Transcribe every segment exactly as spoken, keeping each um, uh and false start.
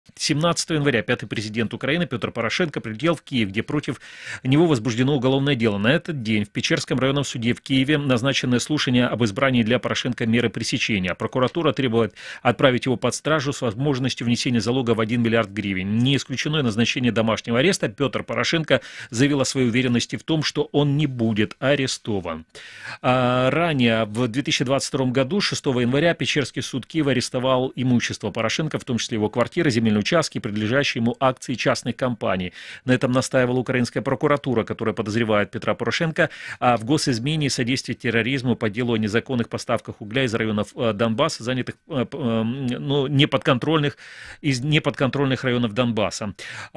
семнадцатого января пятый президент Украины Петр Порошенко прилетел в Киев, где против него возбуждено уголовное дело. На этот день в Печерском районном суде в Киеве назначено слушание об избрании для Порошенко меры пресечения. Прокуратура требует отправить его под стражу с возможностью внесения залога в один миллиард гривен. Не исключено назначение домашнего ареста. Петр Порошенко заявил о своей уверенности в том, что он не будет арестован. А ранее, в две тысячи двадцать втором году, шестого января, Печерский суд Киева арестовал имущество Порошенко, в том числе его квартиры, земельные участки, принадлежащие ему акции частных компаний. На этом настаивала украинская прокуратура, которая подозревает Петра Порошенко в госизмене и содействии терроризму по делу о незаконных поставках угля из районов Донбасса, занятых, ну, неподконтрольных, из неподконтрольных районов Донбасса.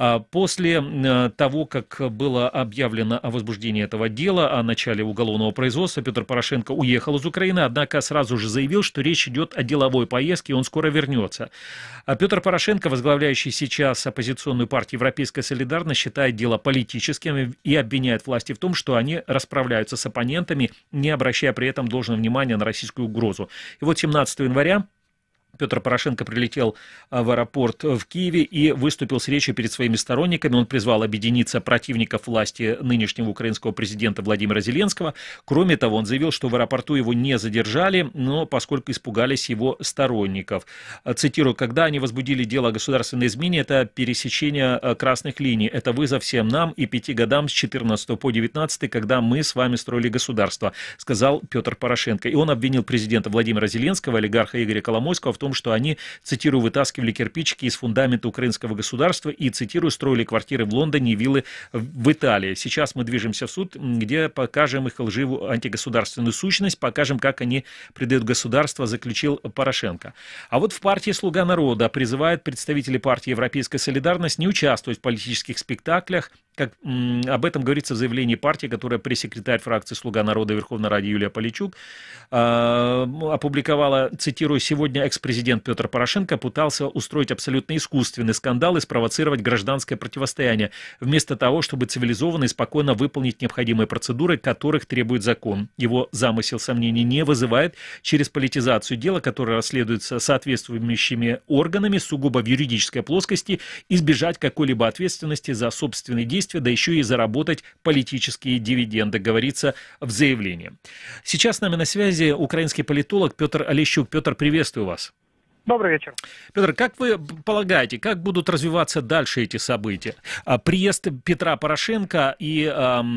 После того, как было объявлено о возбуждении этого дела, о начале уголовного производства, Петр Порошенко уехал из Украины, однако сразу же заявил, что речь идет о деловой поездке, и он скоро вернется. А Петр Порошенко, возглавляющий сейчас оппозиционную партию «Европейская солидарность», считает дело политическим и обвиняет власти в том, что они расправляются с оппонентами, не обращая при этом должного внимания на российскую угрозу. И вот семнадцатого января Петр Порошенко прилетел в аэропорт в Киеве и выступил с речью перед своими сторонниками. Он призвал объединиться противников власти нынешнего украинского президента Владимира Зеленского. Кроме того, он заявил, что в аэропорту его не задержали, но поскольку испугались его сторонников. Цитирую: «Когда они возбудили дело о государственной измене, это пересечение красных линий. Это вызов всем нам и пяти годам с четырнадцатого по девятнадцатый, когда мы с вами строили государство», сказал Петр Порошенко. И он обвинил президента Владимира Зеленского, олигарха Игоря Коломойского в том, что они, цитирую, «вытаскивали кирпичики из фундамента украинского государства и, цитирую, строили квартиры в Лондоне и виллы в Италии. Сейчас мы движемся в суд, где покажем их лживую антигосударственную сущность, покажем, как они предают государство», заключил Порошенко. А вот в партии «Слуга народа» призывают представителей партии «Европейская солидарность» не участвовать в политических спектаклях, как м, об этом говорится в заявлении партии, которая пресс-секретарь фракции «Слуга народа» в Верховной Раде Юлия Поличук э, опубликовала, цитирую: «Сегодня экс-президент Петр Порошенко пытался устроить абсолютно искусственный скандал и спровоцировать гражданское противостояние, вместо того, чтобы цивилизованно и спокойно выполнить необходимые процедуры, которых требует закон. Его замысел сомнений не вызывает. Через политизацию дела, которое расследуется соответствующими органами, сугубо в юридической плоскости, избежать какой-либо ответственности за собственные действия, да еще и заработать политические дивиденды», говорится в заявлении. Сейчас с нами на связи украинский политолог Петр Олещук. Петр, приветствую вас. Добрый вечер. Петр, как вы полагаете, как будут развиваться дальше эти события? Приезд Петра Порошенко и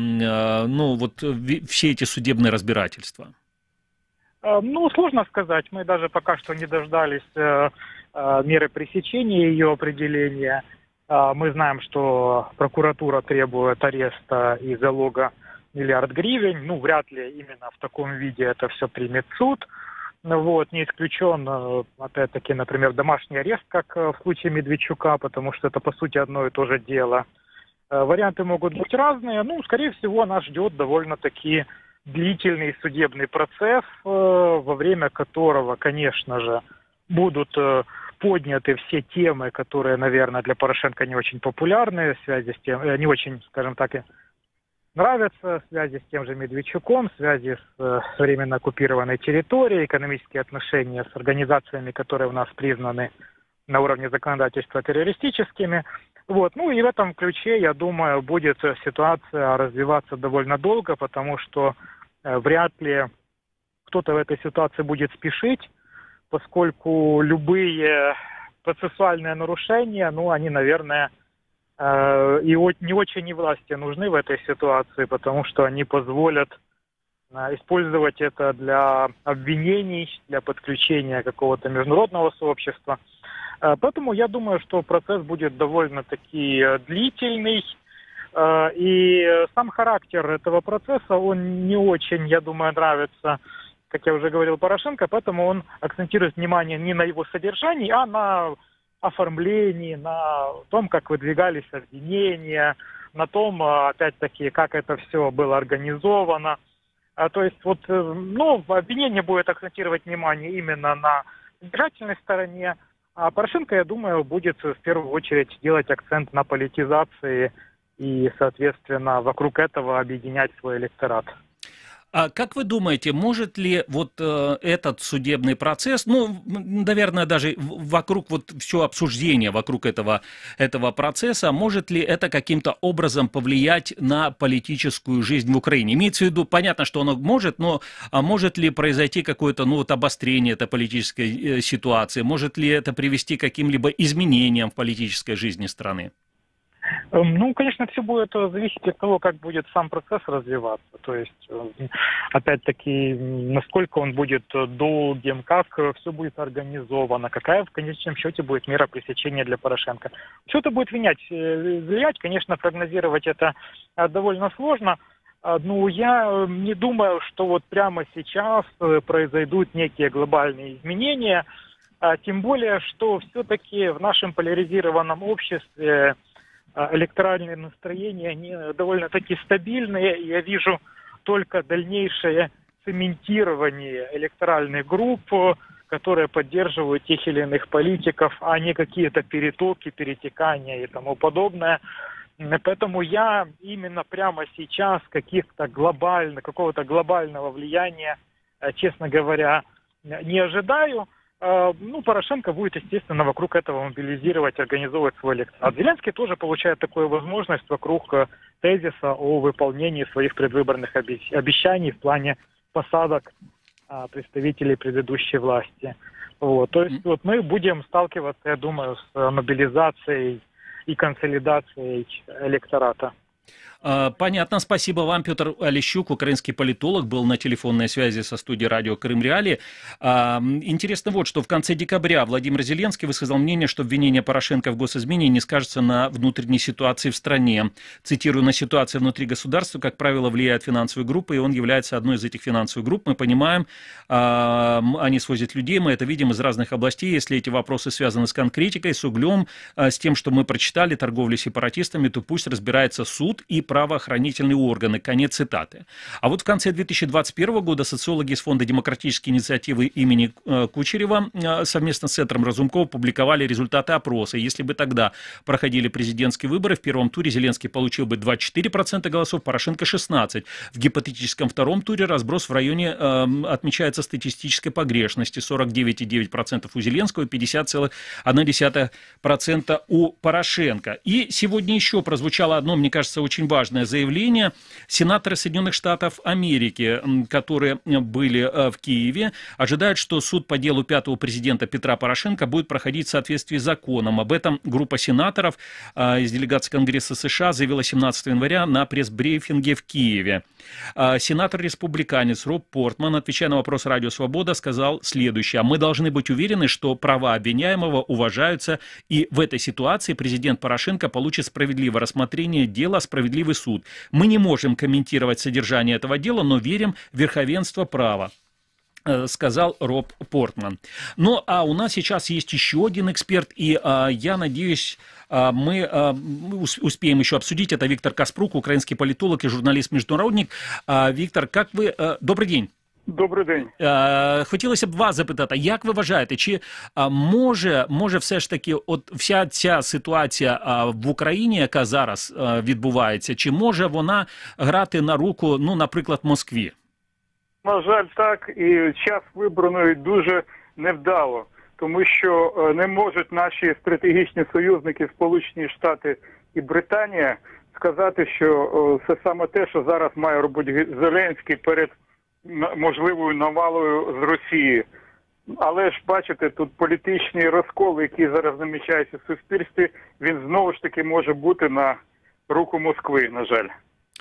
ну, вот, все эти судебные разбирательства? Ну, сложно сказать. Мы даже пока что не дождались меры пресечения, ее определения. Мы знаем, что прокуратура требует ареста и залога миллиард гривен. Ну, вряд ли именно в таком виде это все примет суд. Вот, не исключен, опять-таки, например, домашний арест, как в случае Медведчука, потому что это, по сути, одно и то же дело. Варианты могут быть разные. Ну, скорее всего, нас ждет довольно-таки длительный судебный процесс, во время которого, конечно же, будут подняты все темы, которые, наверное, для Порошенко не очень популярны, в связи с тем, не очень, скажем так, нравятся, в связи с тем же Медведчуком, в связи с временно оккупированной территорией, экономические отношения с организациями, которые у нас признаны на уровне законодательства террористическими. Вот. Ну и в этом ключе, я думаю, будет ситуация развиваться довольно долго, потому что э, вряд ли кто-то в этой ситуации будет спешить, поскольку любые процессуальные нарушения, ну, они, наверное, э, и не очень и власти нужны в этой ситуации, потому что они позволят э, использовать это для обвинений, для подключения какого-то международного сообщества. Э, поэтому я думаю, что процесс будет довольно-таки длительный, э, и сам характер этого процесса, он не очень, я думаю, нравится, как я уже говорил, Порошенко, поэтому он акцентирует внимание не на его содержании, а на оформлении, на том, как выдвигались обвинения, на том, опять-таки, как это все было организовано. То есть, вот, ну, обвинение будет акцентировать внимание именно на содержательной стороне, а Порошенко, я думаю, будет в первую очередь делать акцент на политизации и, соответственно, вокруг этого объединять свой электорат. А как вы думаете, может ли вот э, этот судебный процесс, ну, наверное, даже вокруг вот все обсуждение вокруг этого, этого процесса, может ли это каким-то образом повлиять на политическую жизнь в Украине? Имеется в виду, понятно, что оно может, но а может ли произойти какое-то, ну, вот обострение этой политической э, ситуации? Может ли это привести к каким-либо изменениям в политической жизни страны? Ну, конечно, все будет зависеть от того, как будет сам процесс развиваться. То есть, опять-таки, насколько он будет долгим, как все будет организовано, какая в конечном счете будет мера пресечения для Порошенко. Все это будет влиять. влиять. Конечно, прогнозировать это довольно сложно. Ну, я не думаю, что вот прямо сейчас произойдут некие глобальные изменения. Тем более, что все-таки в нашем поляризированном обществе электоральные настроения, они довольно-таки стабильные. Я вижу только дальнейшее цементирование электоральных групп, которые поддерживают тех или иных политиков, а не какие-то перетоки, перетекания и тому подобное. Поэтому я именно прямо сейчас каких-то глобальных, какого-то глобального влияния, честно говоря, не ожидаю. Ну, Порошенко будет, естественно, вокруг этого мобилизировать, организовывать свой электорат. Зеленский тоже получает такую возможность вокруг тезиса о выполнении своих предвыборных обещаний в плане посадок представителей предыдущей власти. Вот. То есть вот мы будем сталкиваться, я думаю, с мобилизацией и консолидацией электората. Понятно, спасибо вам. Петр Олещук, украинский политолог, был на телефонной связи со студией радио Крым Реалии. Интересно вот, что в конце декабря Владимир Зеленский высказал мнение, что обвинение Порошенко в госизмене не скажется на внутренней ситуации в стране. Цитирую: на ситуацию внутри государства, как правило, влияют финансовые группы, и он является одной из этих финансовых групп. Мы понимаем, они свозят людей, мы это видим из разных областей. Если эти вопросы связаны с конкретикой, с углем, с тем, что мы прочитали, торговлей сепаратистами, то пусть разбирается суд и правоохранительные органы. Конец цитаты. А вот в конце две тысячи двадцать первого года социологи из Фонда демократической инициативы имени Кучерева совместно с Центром Разумкова публиковали результаты опроса. Если бы тогда проходили президентские выборы, в первом туре Зеленский получил бы двадцать четыре процента голосов, Порошенко шестнадцать процентов. В гипотетическом втором туре разброс в районе э, отмечается статистической погрешности: сорок девять целых девять десятых процента у Зеленского и пятьдесят целых одна десятая процента у Порошенко. И сегодня еще прозвучало одно, мне кажется, очень важное важное заявление. Сенаторы Соединенных Штатов Америки, которые были в Киеве, ожидают, что суд по делу пятого президента Петра Порошенко будет проходить в соответствии с законом. Об этом группа сенаторов из делегации Конгресса США заявила семнадцатого января на пресс-брифинге в Киеве. Сенатор-республиканец Роб Портман, отвечая на вопрос «Радио Свобода», сказал следующее: мы должны быть уверены, что права обвиняемого уважаются, и в этой ситуации президент Порошенко получит справедливое рассмотрение дела, справедливый суд. Мы не можем комментировать содержание этого дела, но верим в верховенство права, сказал Роб Портман. Ну, а у нас сейчас есть еще один эксперт, и а, я надеюсь, а, мы, а, мы успеем еще обсудить. Это Виктор Каспрук, украинский политолог и журналіст-міжнародник. А, Віктор, як ви... А, добрий день. Добрий день. А, хотілося б вас запитати, як ви вважаєте, чи а, може, може все ж таки от вся ця ситуація а, в Україні, яка зараз а, відбувається, чи може вона грати на руку, ну, наприклад, Москві? На жаль, так, і час вибраний дуже невдало, тому що не можуть наші стратегічні союзники, Сполучені Штати і Британія, сказати, що це саме те, що зараз має робити Зеленський перед можливою навалою з Росії. Але ж, бачите, тут політичний розкол, який зараз намічається в суспільстві, він знову ж таки може бути на руку Москви, на жаль.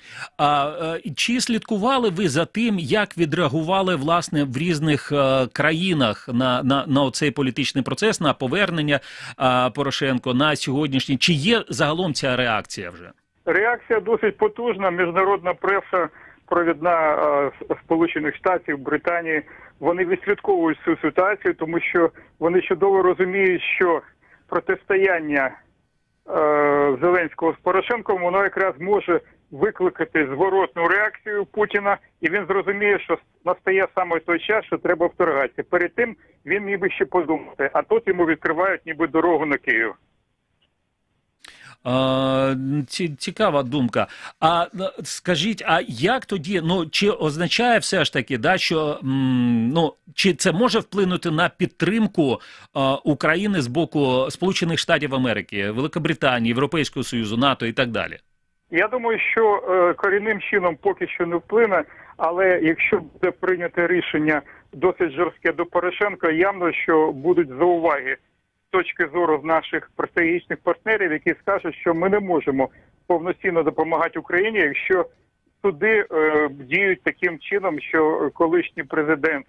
А чи слідкували ви за тим, як відреагували, власне, в різних а, країнах на, на, на цей політичний процес, на повернення а, Порошенко, на сьогоднішній? Чи є загалом ця реакція вже? Реакція досить потужна. Міжнародна преса, провідна а, Сполучених Штатів, Британії, вони відслідковують цю ситуацію, тому що вони чудово розуміють, що протистояння а, Зеленського з Порошенком, воно якраз може викликати зворотну реакцію Путіна, і він зрозуміє, що настає саме той час, що треба вторгатися. Перед тим він міг би ще подумати, а тут йому відкривають ніби дорогу на Київ. Цікава думка. А скажіть, а як тоді, ну, чи означає все ж таки, да, що, ну, чи це може вплинути на підтримку України з боку Сполучених Штатів Америки, Великобританії, Європейського Союзу, НАТО і так далі? Я думаю, що е, корінним чином поки що не вплине, але якщо буде прийнято рішення досить жорстке до Порошенка, явно, що будуть зауваги з точки зору наших стратегічних партнерів, які скажуть, що ми не можемо повноцінно допомагати Україні, якщо суди е, діють таким чином, що колишній президент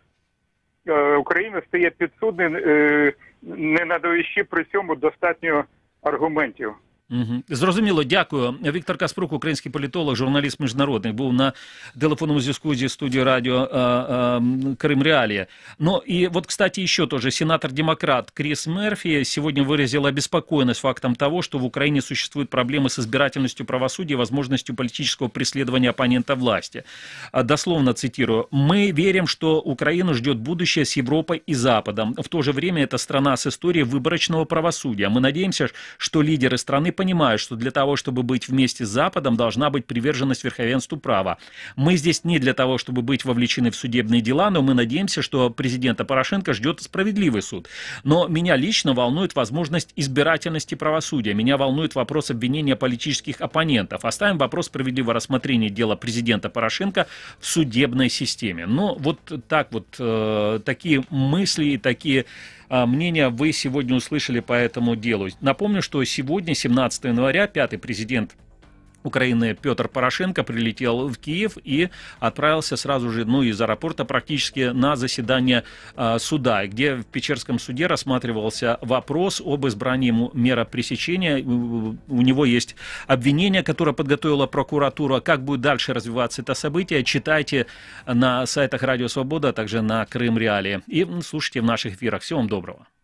е, України стає підсудним, е, не надаючи при цьому достатньо аргументів. Угу. Зрозуміло, дякую. Віктор Каспрук, український політолог, журналіст міжнародний, був на телефонному зв'язку зі студією радіо а, а, Крым Реалии. Ну и вот, кстати, еще тоже сенатор-демократ Крис Мерфи сегодня выразил обеспокоенность фактом того, что в Украине существуют проблемы с избирательностью правосудия и возможностью политического преследования оппонента власти. Дословно цитирую: «Мы верим, что Украину ждет будущее с Европой и Западом. В то же время это страна с историей выборочного правосудия. Мы надеемся, что лидеры страны понимают, что для того, чтобы быть вместе с Западом, должна быть приверженность верховенству права. Мы здесь не для того, чтобы быть вовлечены в судебные дела, но мы надеемся, что президента Порошенко ждет справедливый суд. Но меня лично волнует возможность избирательности правосудия. Меня волнует вопрос обвинения политических оппонентов. Оставим вопрос справедливого рассмотрения дела президента Порошенко в судебной системе». Ну, вот так вот, э, такие мысли и такие мнения вы сегодня услышали по этому делу. Напомню, что сегодня, семнадцатого января, пятый президент Украины Петр Порошенко прилетел в Киев и отправился сразу же, ну, из аэропорта практически на заседание э, суда, где в Печерском суде рассматривался вопрос об избрании ему меры пресечения. У него есть обвинение, которое подготовила прокуратура. Как будет дальше развиваться это событие, читайте на сайтах Радио Свобода, а также на Крым Реалии. И слушайте в наших эфирах. Всего вам доброго.